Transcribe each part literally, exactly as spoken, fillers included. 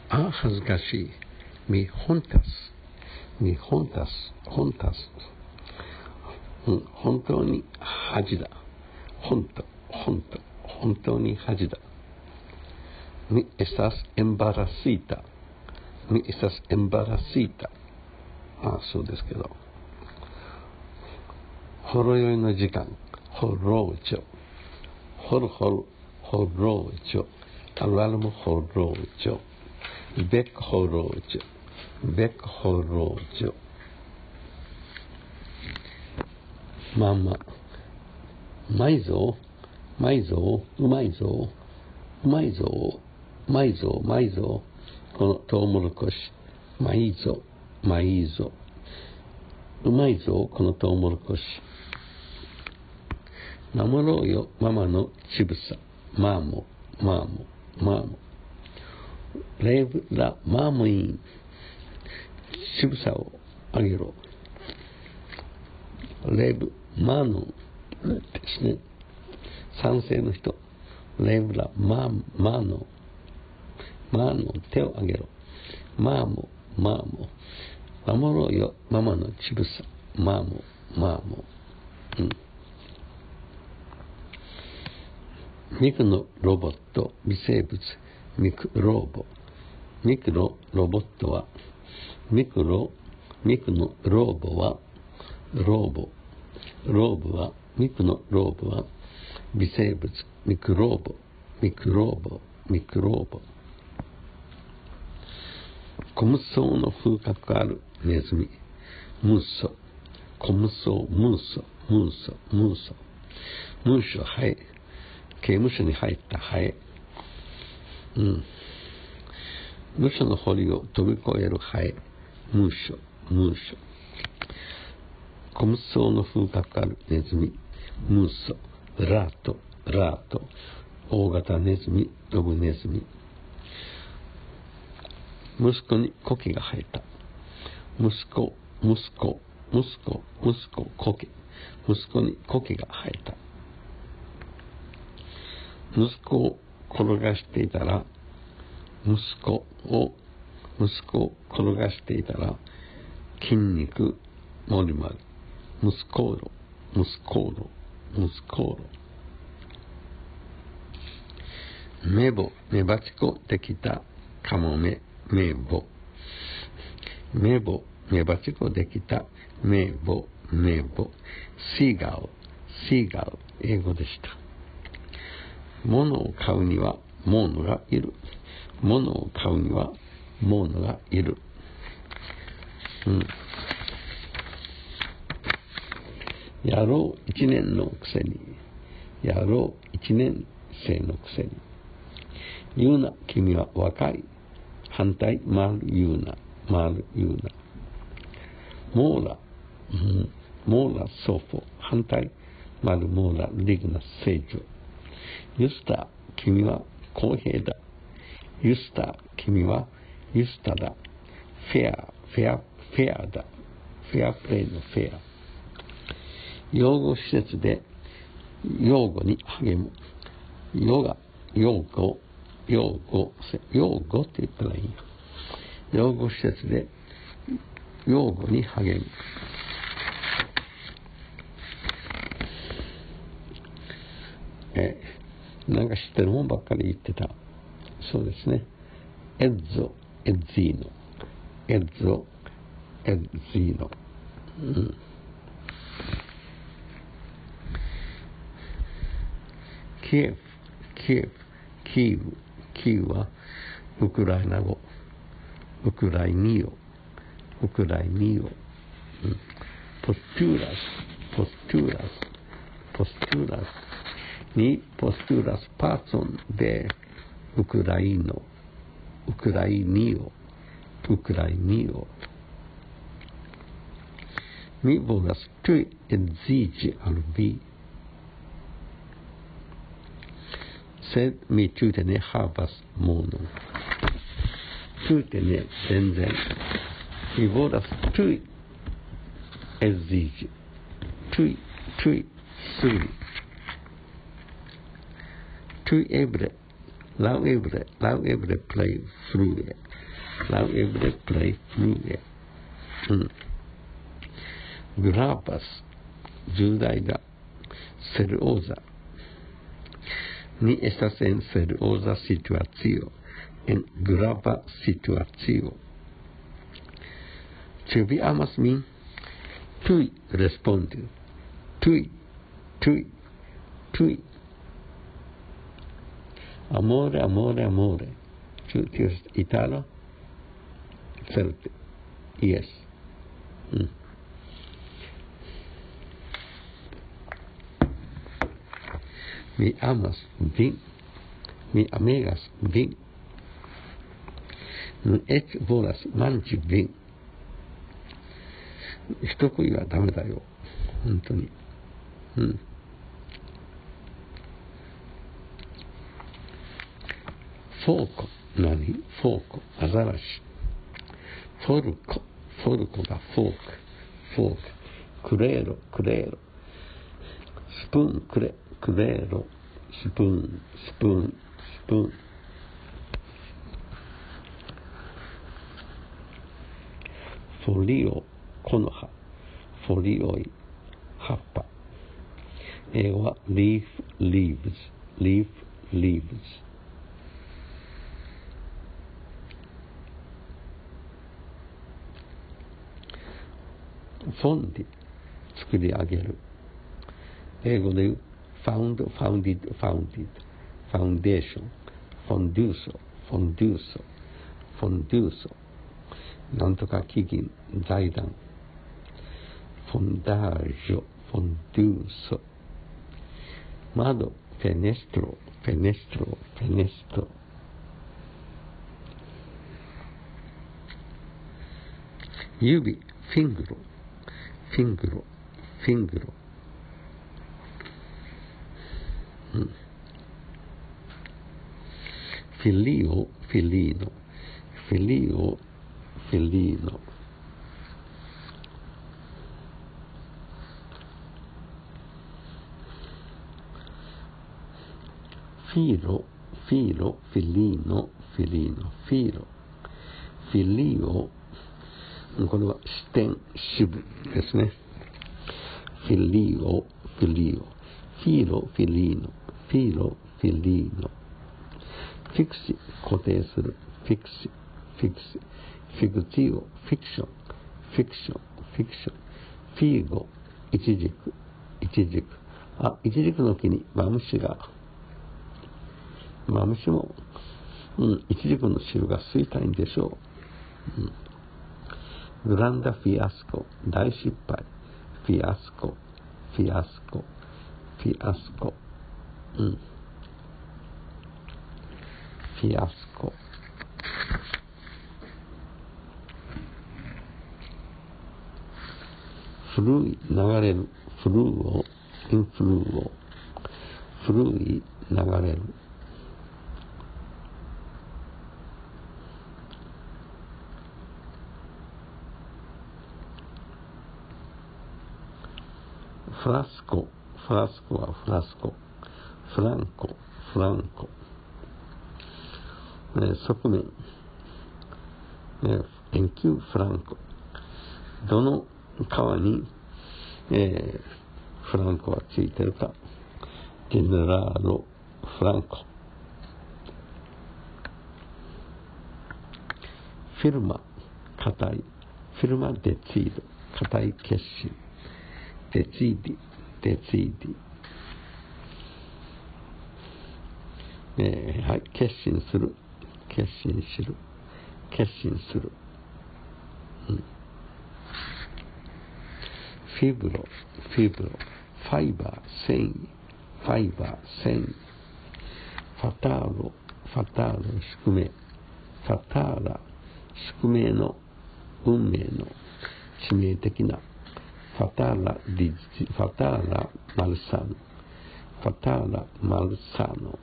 あ、恥ずかしい。み、本たす。み、本たす。本たす。うん、本当に恥だ。本当、本当、本当に恥だ。み、estás embarazada。み、estás embarazada。まあ、そうですけど。ほろ酔いの時間。ほろうちょ。ほるほる、ほろうちょ。あるあるもほろうちょ。べっほろうちょ。べっほろうちょ。まあまあ。うまいぞ。うまいぞ。うまいぞ。うまいぞ。うまいぞ。うまいぞ。このトウモロコシ。うまいぞ。うまいぞ。うまいぞ。このトウモロコシ。守ろうよ、ママのちぶさ。マーモ、マーモ、マーモ。レーブラ、マーモイン。ちぶさをあげろ。レーブ、マーノですね。賛成の人。レーブラ、マー、マーノ。マーノ、手をあげろ。マーモ、マーモ。守ろうよ、ママのちぶさ。マーモ、マーモ。うん。ミクのロボット、微生物、ミクローボ。ミクのロボットは、ミクロ、ミクのローボは、ローボ。ローボは、ミクのローボは、微生物、ミクローボ、ミクローボ、ミクローボ。コムソウの風格あるネズミ、ムーソ。コムソウ、ムーソ、ムーソ、ムーソ。ムーショ、ハエ。刑務所に入ったハエ。うん。ムーショの堀を飛び越えるハエ。ムーショ、ムーショ。コムソウの風格あるネズミ、ムーソ。ラート、ラート。大型ネズミ、ドブネズミ。息子に苔が生えた。息子、息子、息子、息子、苔。息子に苔が生えた。息子を転がしていたら、息子を、息子を転がしていたら、筋肉、もりもり。息子ろ、息子ろ、息子ろ。めぼ、めばちこできた、かもめ、めぼ。めぼ、めばちこできた、めぼ、めぼ。シーガル、シーガル、英語でした。物を買うには、モノがいる。物を買うには、モノがいる。うん。やろう一年のくせに、やろう一年生のくせに。言うな、君は若い。反対、丸言うな、丸言うな。モーラ、うん、モーラ、ソフォ、反対、丸モーラ、リグナ、聖女。ユスタ、君は公平だ。ユスタ、君はユスタだ。フェア、フェア、フェアだ。フェアプレイのフェア。養護施設で養護に励む。ヨガ、養護、養護、養護って言ったらいいよ。養護施設で養護に励む。え、なんか知ってるもんばっかり言ってた。そうですね。エッゾ、エッジーノ。エッゾ、エッジーノ。うん。キエフ、キエフ、キーウ、キーウはウクライナ語。ウクライニオ、ウクライニオ。うん、ポストゥーラス、ポストゥーラス、ポストゥーラスにポストゥーラスパーソンでウクライノ、ウクライニオ、ウクライニオ。Mi volas tuj edziĝi al vi, sed mi tute ne havas monon. Tute ne, zenzen. Mi volas tuj edziĝi, tuj, tuj suri. Tuj eble, lauebre, lauebre play flue, lauebre play flue. うん。グラーパス、重大だ。セルオーザ。Ni estas en serioza situacio, en grava situacio. Ĉu vi amas min? Tuj respondu. Tuj, tuj, tuj. Amore, amore, amore. Ĉu tio estas italo? Certe. Yes. Mm. Mi amas vin, mi amegas vin, nun eĉ volas manĝi vin. 一食いはダメだよ、本当に。うん。フォーコ、何？フォーコ、アザラシ。フォルコ、フォルコがフォーク、フォーク。クレーロ、クレーロ。スプーン、クレ、クレーロ。スプーン、スプーン、スプーン。フォリオ、木の葉。フォリオイ、葉っぱ。英語は leaf, leaves, leaf, leaves。フォンディ、作り上げる。英語で言う found, founded, founded, foundation, fonduso, fonduso, fonduso。なんとか基金、財団。フォンダージョ、フォンドゥーソ。窓、フェネストロ、フェネストロ、フェネストロ。指、フィングロ、フィングロ、フィングロ。うん、フィリオ、フィリーノ、フィリオ、フィリーノ。フィーロ、フィーロ、フィリーノ、フィリーノ、フィーロ、フィリオ。これは視点、支部ですね。フィリオ、フィリオ。フィーロ、フィリーノ、フィーロ、フィリーノ。フィクシ、固定する。フィクシ、フィクシ。フィクティオ、フィクション、フィクション、フィクション。フィーゴ、イチジク、イチジク。あ、イチジクの木にマムシが。マムシも、うん、イチジクの汁が吸いたいんでしょう。うん、グランダフィアスコ、大失敗。フィアスコ、フィアスコ、フィアスコ。うん、フィアスコ。古い、流れる。フルーオ、インフルーオ。古い、流れる。フラスコ、フラスコはフラスコ。フランコ、フランコ。えー、側面、えー、円球フランコ。どの川に、えー、フランコはついてるか。ジェネラーロ・フランコ。フィルマ、固い。フィルマ・デツィード、固い決心。デツィーディ、デツィーディ。えー、はい、決心する。決心する。決心する。うん、フィブロ、フィブロ。ファイバー、繊維。ファイバー、繊維。ファターロ、ファターロ、宿命。ファターラ、宿命の、運命の、致命的な。ファターラ、リジ、ファターラ、マルサーノ。ファターラ、マルサーノ。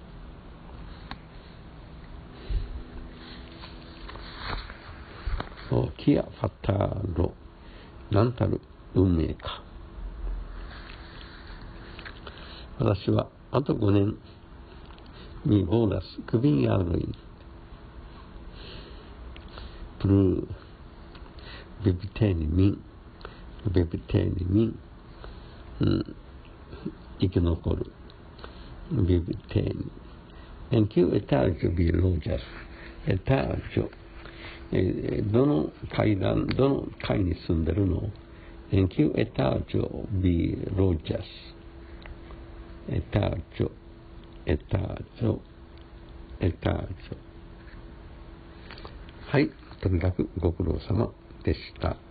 お、キア、ファターロ。なんたる運命か。私はあとごねん Mi volas kvin jarojn plu vivteni min, vivteni min, ignoru, vivteni. En kiu etaĝo vi loĝas? Etaĝo. Dono kaidan, dono kai ni sunderu no? En kiu etaĝo vi loĝas? Etaĝo, etaĝo, etaĝo. はい、とにかくご苦労様でした。